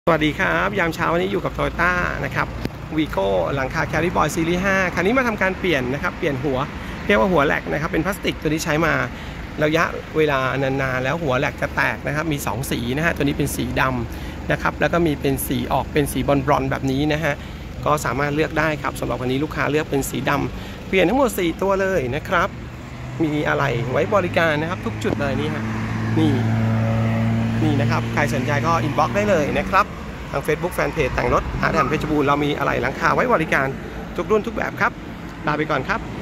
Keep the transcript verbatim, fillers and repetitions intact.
สวัสดีครับยามเช้าวันนี้อยู่กับ Toyota นะครับวีโก้หลังคา Carry Boy ซีรีส์ห้าคันนี้มาทำการเปลี่ยนนะครับเปลี่ยนหัวเรียกว่าหัวแหลกนะครับเป็นพลาสติกตัวนี้ใช้มาระยะเวลานานๆแล้วหัวแหลกจะแตกนะครับมีสองสีนะฮะตัวนี้เป็นสีดำนะครับแล้วก็มีเป็นสีออกเป็นสีบอลๆแบบนี้นะฮะก็สามารถเลือกได้ครับสำหรับวันนี้ลูกค้าเลือกเป็นสีดำเปลี่ยนทั้งหมดสี่ตัวเลยนะครับมีอะไรไว้บริการนะครับทุกจุดเลยนี่ฮะนี่นี่นะครับใครสนใจก็อินบ็อกซ์ได้เลยนะครับทาง Facebook Fanpage แต่งรถอาถรรพ์เพชรบูรณ์เรามีอะไรหลังคาไว้บริการทุกรุ่นทุกแบบครับลาไปก่อนครับ